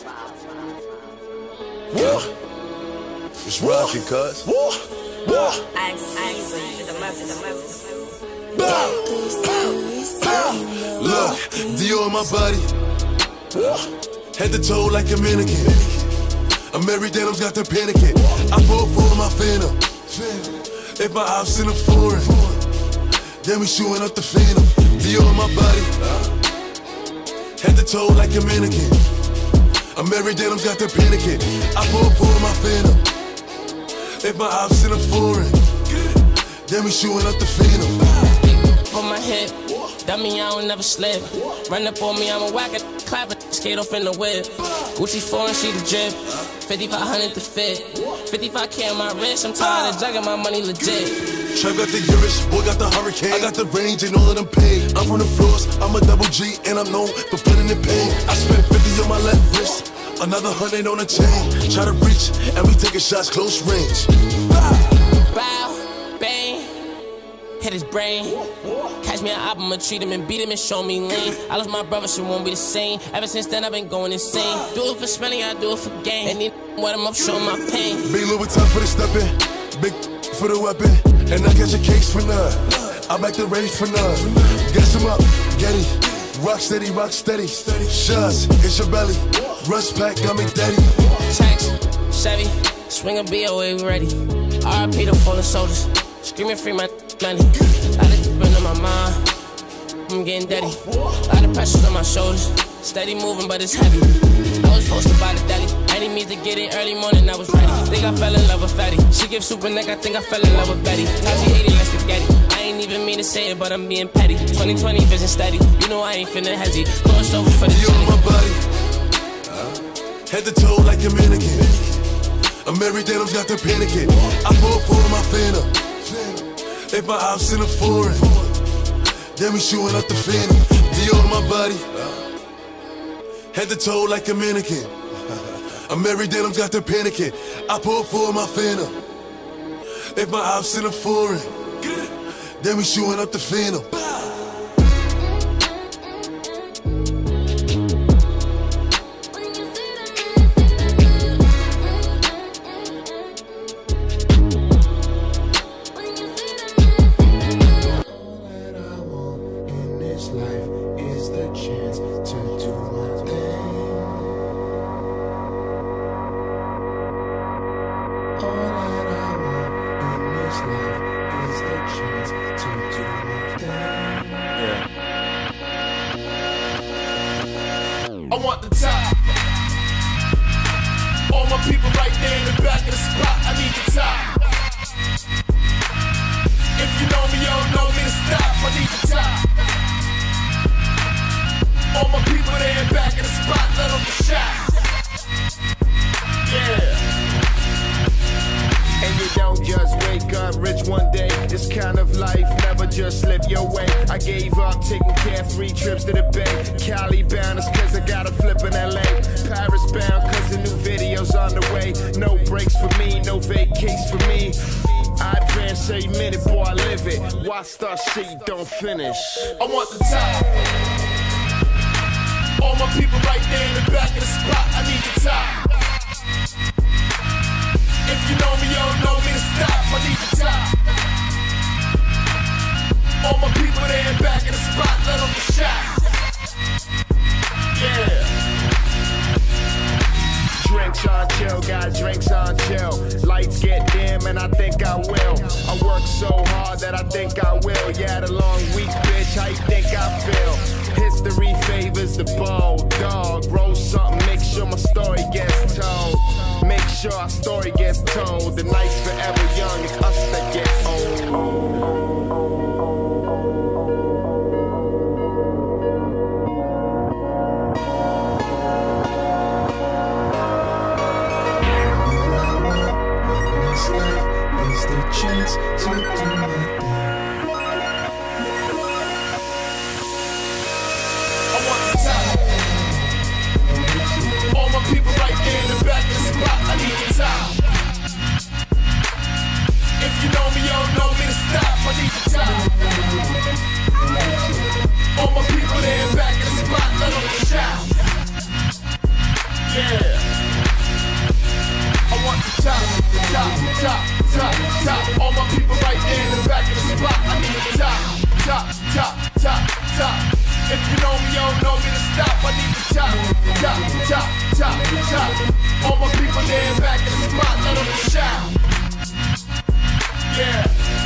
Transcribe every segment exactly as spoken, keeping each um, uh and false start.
It's rockin', cuz. Look, Dior on my body, head to toe like a mannequin. I'm married, then I've got the panicking. I pull for my phantom. If my ops in a foreign, then we shooting up the phantom. Dior on my body, head to toe like a mannequin. I'm married, then I've got the panicking. I pull for my phantom. If my ops in a foreign, then we shooting up the phantom. On my head, dummy, I don't never slip. Run up on me, I'm a whack it, clap it, skate off in the whip. Gucci foreign, she the drip. fifty-five hundred to fit. fifty-five K on my wrist, I'm tired of jugging my money legit. Trev got the Urish, boy got the hurricane. I got the range and all of them paid. I'm from the floors, I'm a double G, and I'm known for putting in pain. I spent fifty on my left wrist, another hundred on a chain. Try to reach, and we taking shots close range. Bow, bang, hit his brain. Catch me an album, I'ma treat him and beat him and show me lean. I lost my brother, she won't be the same. Ever since then, I've been going insane. Do it for smelling, I do it for gain. And then what I'm up, show my pain. Big Louis for the stepping, big for the weapon. And I catch a case for none. I back the race for none. Guess him up, Getty. Rock steady, rock steady. Shots, it's your belly. Rush pack, got me daddy. Tax, Chevy, swing a B O A, we ready. R I P the fallen soldiers. Screaming free my money. Lot of been on my mind. I'm getting dirty. Lot of pressure on my shoulders. Steady moving, but it's heavy. I was posted by the deli. Any means to get it early morning, I was ready. Think I fell in love with Fatty. She gives super neck, I think I fell in love with Betty. Tati eighty like spaghetti. I ain't even mean to say it, but I'm being petty. twenty twenty vision steady. You know I ain't finna hezzy. Crossed over for the You on my body, head to toe like a mannequin. I'm married, then I've got the panicking. I pull for my phantom. If my ops in a foreign, then we shooting up the phantom. Dior on my body, head to toe like a mannequin. I'm married, then I've got the panicking. I pull for my phantom. If my ops in a foreign, then we shooting up the phantom. I want the top. All my people right there in the back of the spot, I need the top. If you know me, you don't know me to stop, I need the top. All my people there in the back of the spot, let them get shot. Yeah. And you don't just wake up rich one day. This kind of life never just slip your way. I gave up taking carefree trips to the Bay. Cali bound is cause I got a flip in L A. Paris bound cause the new video's on the way. No breaks for me, no vacates for me. I advance every minute, boy, I live it. Why start shit you don't finish? I want the top. All my people right there in the back of the spot, I need the top. If you know me, you don't know me to stop, I need the top. All my people there in back of the spot, let them get shot. Yeah. Drinks on chill, got drinks on chill. Lights get dim and I think I will. I work so hard that I think I will. Yeah, the long week, bitch, how you think I feel? History favors the bold dog. Roll something, make sure my story gets told. Make sure our story gets told. The night's forever young, it's us that get old. Chance to do my thing. I want the top. All my people right there in the back of the spot, I need the top. Yeah. I want the top, top, top, top, top. All my people right there in the back of the spot. I need the top, top, top, top, top. If you know me, you don't know me to stop. I need the top, top, top, top, top. All my people there in the back of the spot. Let them shout. Yeah.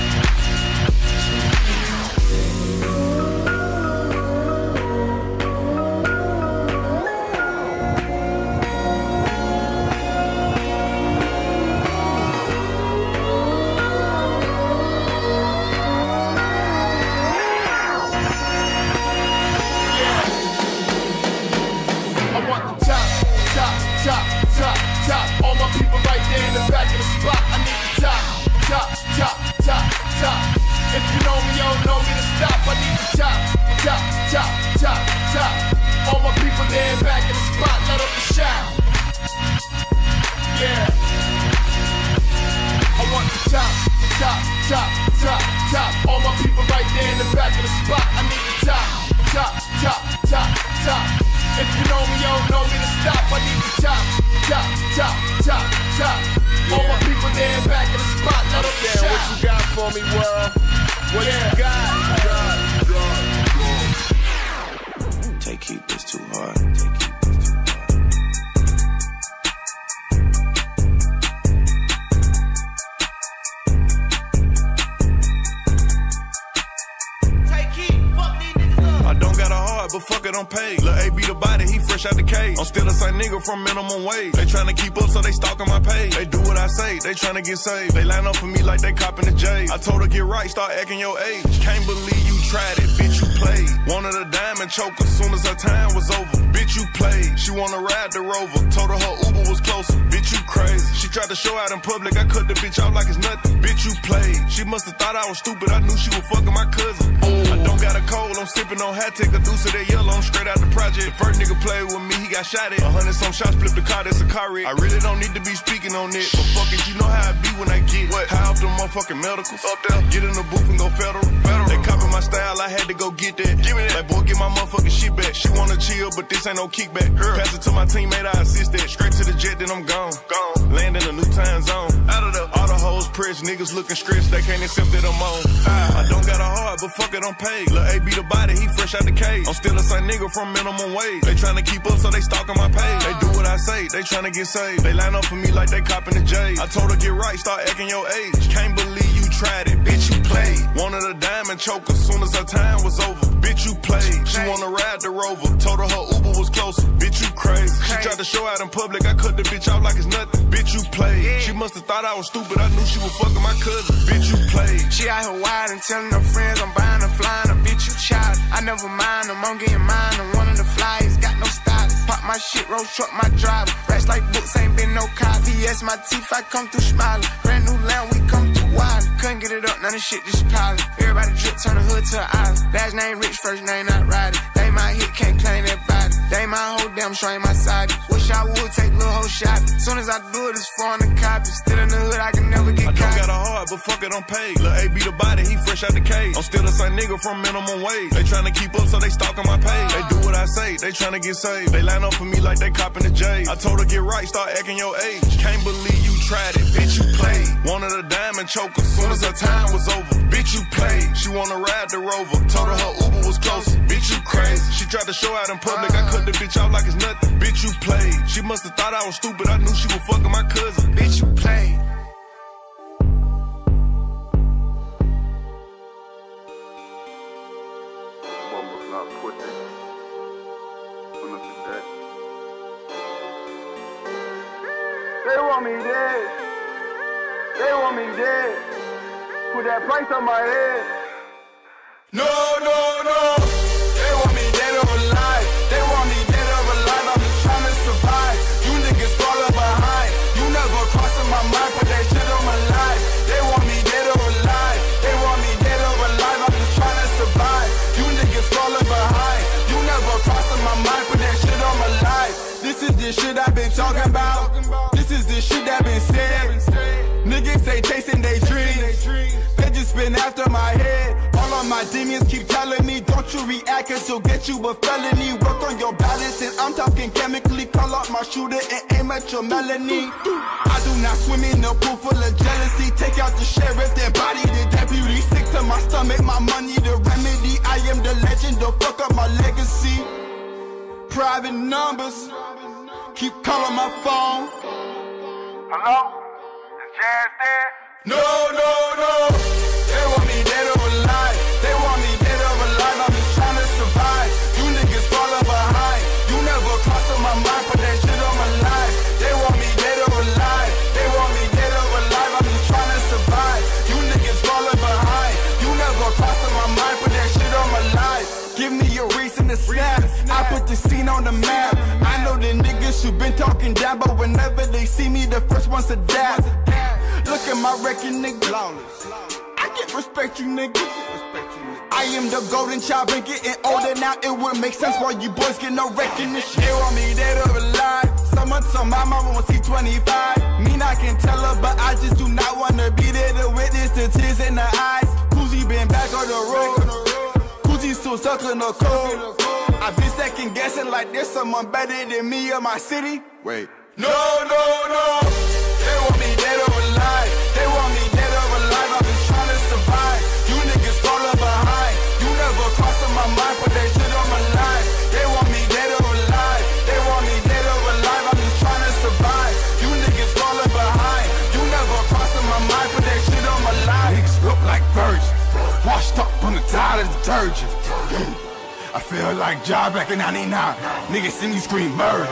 From minimum wage. They tryna keep up, so they stalking my page. They do what I say, they tryna get saved. They line up for me like they copping the J. I told her get right, start acting your age. Can't believe you tried it, bitch, you played. Wanted a diamond choker, soon as her time was over. Bitch, you played. She wanna ride the Rover. Told her her Uber was closer. Bitch, you crazy. She tried to show out in public, I cut the bitch out like it's nothing. Bitch, you played. She must've thought I was stupid, I knew she was fucking my cousin. I don't got a cold, I'm sipping on hat, take a deuce of that yellow, I'm straight out the project. The first nigga played with me, he got shot at. A hundred some shots, flipped the car, that's a car wreck. I really don't need to be speaking on it, but fuck it, you know how I be when I get what? High off the motherfucking medicals. Up there, get in the booth and go federal. federal. They copy my style, I had to go get that. Give me that. Like, boy, get my motherfucking shit back. She wanna chill, but this ain't no kickback. Her. Pass it to my teammate, I assist that. Straight to the jet, then I'm gone. Gone. Land in a new time zone. Out of the all the hoes pressed, niggas looking stretched, they can't accept that I'm on. I, I don't got a heart, but fuck it, I'm paid. Lil' A be the body, he fresh out the cage. I'm still the same nigga from minimum wage. They tryna keep up, so they stalking my page. They do what I say, they tryna get saved. They line up for me like they copping the J. I told her get right, start acting your age. Can't believe you tried it, bitch, you played. Wanted a diamond choker, soon as her time was over. Bitch, you played. She wanna ride the Rover. Told her her Uber was closer. Bitch, you crazy. She tried to show out in public, I cut the bitch out like it's nothing. Bitch, you played. She must've thought I was stupid, I knew she was fucking my cousin. Bitch, you played. She out here wide and telling her friends I'm buying her flying a bitch, you child. I never mind them, I'm getting mine. I'm one of the flyers, got no style. Pop my shit, road truck my driver. Racks like books, ain't been no cop. V S my teeth, I come through smiling. Brand new land, we come through wild. Couldn't get it up, none of shit just piling. Everybody drip, turn the hood to an island. Last name rich, first name not riding. They my hit, can't claim that body. They my whole damn show, ain't my side. Wish I would take little whole shot. Soon as I do it, it's foreign to copy. Still in the hood, I can never get I caught. don't got a heart, but fuck it, I'm paid. Lil' A be the body, he fresh out the cage. I'm still the same nigga from minimum wage. They tryna keep up, so they stalking my page. They do what I say, they tryna get saved. They line up for me like they copping the J. I told her get right, start acting your age. Can't believe you tried it, bitch, you played. Wanted a diamond choker, soon as her time was over. Bitch, you played. She wanna ride the Rover. Told her her Uber was closer. Bitch, you crazy. She tried to show out in public, I cut the bitch out like it's nothing. Bitch, you played. She must've thought I was stupid, I knew she was fucking my cousin. Bitch, you played. They want me dead. They want me dead. Put that price on my head. No, no, no. They want me dead or alive. They want me dead or alive. I'm just trying to survive. You niggas falling behind. You never crossing my mind. Put that shit on my life. They want me dead or alive. They want me dead or alive. I'm just trying to survive. You niggas falling behind. You never crossing my mind. Put that shit on my life. This is the shit I've been talking about. This is the shit that been said. Niggas say chasing they dreams. They just been after my head. All on my demons keep telling me, don't you react, cause you'll get you a felony. Work on your balance, and I'm talking chemically. Call out my shooter and aim at your melanin. I do not swim in a pool full of jealousy. Take out the sheriff, then body the deputy. Sick to my stomach, my money the remedy. I am the legend, don't fuck up my legacy. Private numbers, keep calling my phone. Hello? Is Jazz there? No, no, no. They want me dead or alive. They want me dead or alive. I'm just trying to survive. You niggas falling behind. You never crossed on my mind, put that shit on my life. They want me dead or alive. They want me dead or alive. I'm just trying to survive. You niggas falling behind. You never crossed on my mind, put that shit on my life. Give me a reason to snap. I put the scene on the map. I know the niggas who been talking down, but whenever they see me, the first ones to dab. Look at my record, nigga. I get respect, you nigga. I am the golden child, been getting older now. It would make sense why you boys get no recognition. They want me dead or alive. Someone told my mama wants to see twenty-five. Mean I can tell her, but I just do not wanna be there to witness the tears in the eyes. Kuzi been back on the road. Kuzi still stuck in the cold. I've been second guessing like there's someone better than me in my city. Wait. No, no, no. They want me dead or alive. They want me dead or alive. I'm just trying to survive. You niggas falling behind. You never crossed on my mind, put that shit on my life. They want me dead or alive. They want me dead or alive. I'm just trying to survive. You niggas falling behind. You never crossed on my mind, put that shit on my life. Niggas look like virgins, washed up on the tide of detergent. I feel like Ja back in ninety-nine. Niggas see me scream murder.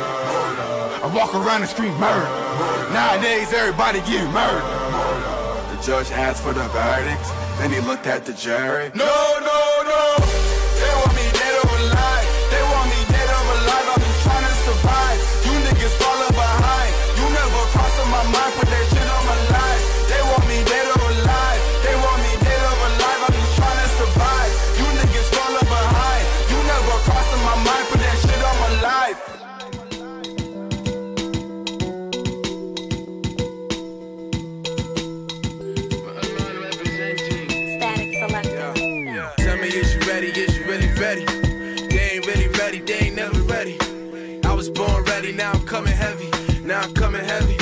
I walk around and scream murder. Nowadays, everybody getting murdered. The judge asked for the verdict, then he looked at the jury. No, no, no. They want me dead or alive. They want me dead or alive. I'm just trying to survive. You niggas falling behind. You never crossed on my mind, put that shit on my life. They want me dead or alive. They want me dead or alive. I'm just trying to survive. You niggas falling behind. You never crossed on my mind, put that shit on my life. They ain't never ready. I was born ready, now I'm coming heavy. Now I'm coming heavy.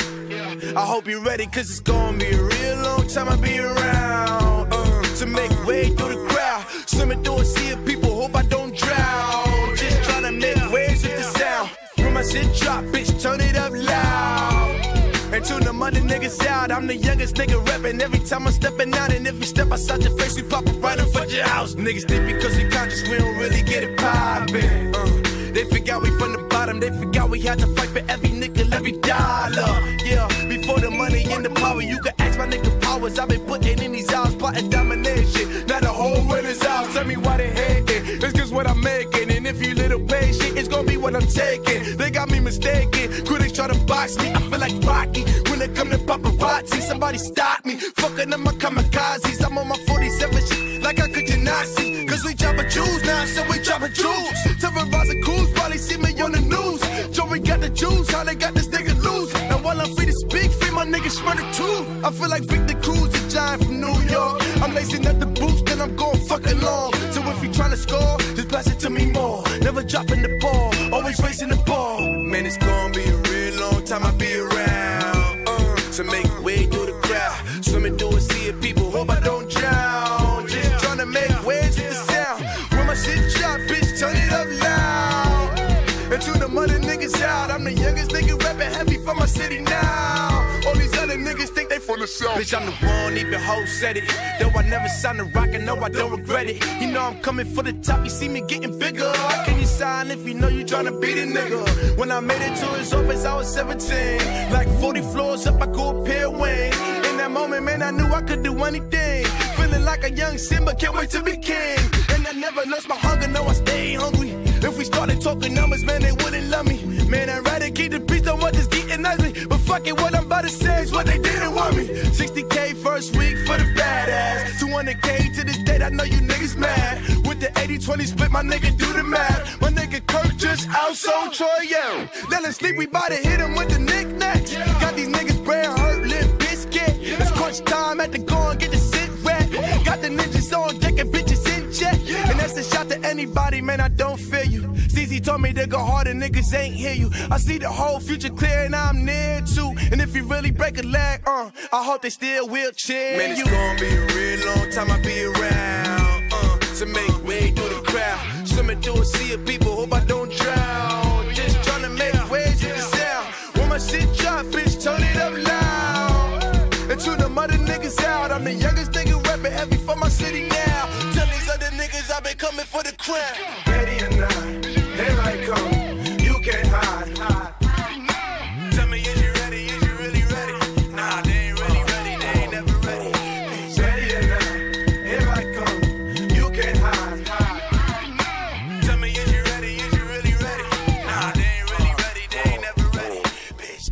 I hope you're ready, cause it's gonna be a real long time I'll be around. Uh, to make way through the crowd. Swimming through a sea of people, hope I don't drown. Just trying to make waves with the sound. When my shit drop, bitch, turn it up loud. And tune the mother niggas out. I'm the youngest nigga rapping every time I'm stepping out. And if you step outside your face, we pop up right in front of your house. Niggas think because we conscious, we don't really get it poppin'. Uh, they forgot we from the bottom. They forgot we had to fight for every nickel, every dollar. Yeah, before the money and the power, you can ask my nigga powers. I've been putting in these hours, plotting domination. Now the whole world is out. Tell me why they hating. It's just what I'm making. And if you little patient, it's gonna be what I'm taking. They got me mistaken. Critics try to box me. I feel like Rocky. When it come to paparazzi, somebody stop me. Fucking up my kamikazes. I'm on my forty-seven shit like I could not see. Cause we dropping jewels now, so we dropping jewels. Terrorizing crews, probably see me on the news. Joey got the juice, how they got this nigga loose. And while I'm free to speak, free my niggas murder too. I feel like Victor Cruz, a giant from New York. I'm lacing up the boots, then I'm going fucking long. So if you tryna score, just pass it to me more. Never dropping the ball, always racing the ball. Man, it's gonna be a real long time I'll be around. Uh, to make way through the crowd. Swimming through a sea of people, hope I don't drown. Just tryna make waves with the sound. When my shit drop, bitch, turn it up loud. And to the mother niggas out, I'm the youngest nigga rapping heavy for my city now. All these other niggas think they from the south. Bitch, I'm the one, even hoes said it. Though I never signed a rock and no, I don't regret it. You know I'm coming for the top, you see me getting bigger. How can you sign if you know you tryna beat a nigga? When I made it to his office, I was seventeen. Like forty floors up, I go a pair of wings. In that moment, man, I knew I could do anything. Feeling like a young Simba, can't wait to be king. And I never lost my hunger, no, I stay hungry. If we started talking numbers, man, they wouldn't love me. Man, I'd rather keep the peace than what is getting ugly. But fuck it, what I'm about to say is what they didn't want me. sixty K first week for the badass. two hundred K to this date, I know you niggas mad. With the eighty twenty split, my nigga do the math. My nigga Kirk just outsold Troy, yeah. Let him sleep, we bout to hit him with the knickknacks. Got these niggas brain hurt, lip biscuit. It's crunch time at the go and get the sit rap. Got the ninjas on deck and bitches in check. anybody, man, I don't feel you. C C told me to go harder, niggas ain't hear you. I see the whole future clear and I'm near too. And if you really break a leg, uh, I hope they still will cheer you. Man, it's gonna be a real long time I'll be around, uh, to make way through the crowd. Swimming through a sea of people, hope I don't drown. Just tryna make waves with the sound. When my shit drop, bitch, turn it up loud. And tune them other niggas out. I'm the youngest nigga rapping heavy for my city now. Tell these other niggas I've been coming for the crown. Ready or not, here I come. You can't hide. hide. Tell me, is you ready? Is you really ready? Nah, they ain't ready, ready. They ain't never ready. Ready or not, here I come. You can't hide. hide. Tell me, is you ready? Is you really ready? Nah, they ain't really ready. They ain't never ready. Bitch.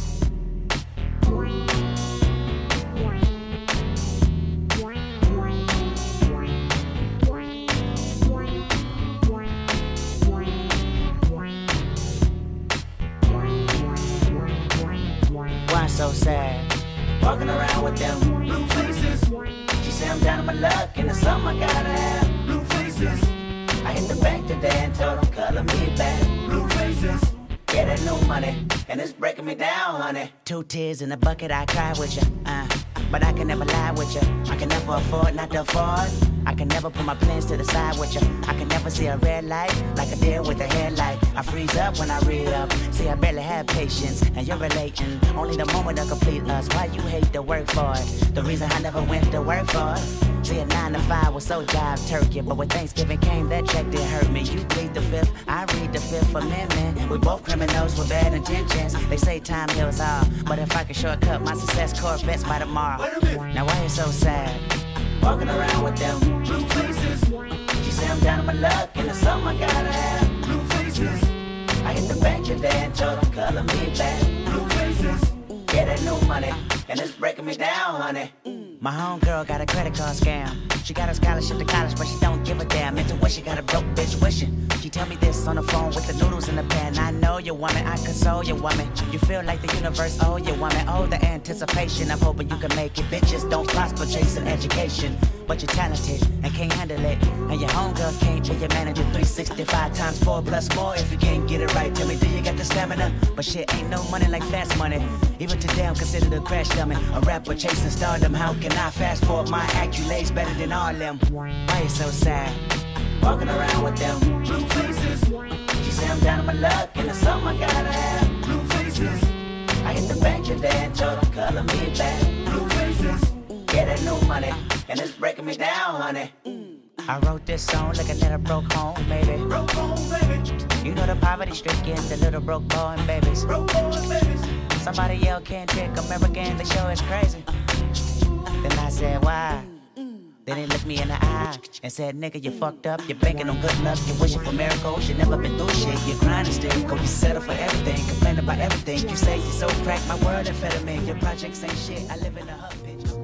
Why so sad? Walking around with them blue faces. She say I'm down on my luck, and the summer I gotta have blue faces. I hit the bank today and told them color me back. Blue faces. Yeah, that new money, and it's breaking me down, honey. Two tears in a bucket, I cry with you. Uh, but I can never lie with you. I can never afford not to afford. I can never put my plans to the side with you. I can never see a red light like a deer with a headlight. I freeze up when I read up. See, I barely have patience, and you're relating. Only the moment to complete us. Why you hate to work for it? The reason I never went to work for it. See, a nine to five was so jive turkey, but when Thanksgiving came, that check did hurt me. You plead the fifth, I read the Fifth Amendment. We both criminals with bad intentions. They say time heals all, but if I could shortcut my success, Corvettes by tomorrow. Now why you so sad? Walking around with them blue faces. She say I'm down on my luck, and the summer I gotta have blue faces. I hit the bank today and told them color me back. Blue faces. Yeah, that new money, and it's breaking me down, honey. My homegirl got a credit card scam. She got a scholarship to college, but she don't give a damn. Intuition got a broke bitch wishing. She tell me this on the phone with the noodles in the pan. I know you woman, I console you woman. You feel like the universe owe you woman. Oh, the anticipation of hoping you can make it. Bitches don't prosper chasing education, but you're talented and can't handle it. And your homegirl can't be your manager. three sixty-five times four plus more if you can't get it right. Tell me, do you got the stamina? But shit ain't no money like fast money. Even today I'm considered a crash dummy. A rapper chasing stardom. How can I fast forward my accolades better than all them? Why you so sad? Walking around with them blue faces. She say I'm down on my luck, and the summer I gotta have blue faces. I hit the bank today and told them color me back. Blue faces. Yeah, that new money, and it's breaking me down, honey. I wrote this song looking at a broke home, baby. Broke home, baby. You know the poverty-stricken, the little broke boy and babies. Broke boy and babies. Somebody yell, can't trick American, the show is crazy. Then I said, why? Then they looked me in the eye and said, nigga, you fucked up. You're banking on good luck. You're wishing for miracles. You never been through shit. You're grinding still. Go, you settle for everything. Complain about everything. You say you're so cracked. My world amphetamine. Your projects ain't shit. I live in a hub, bitch.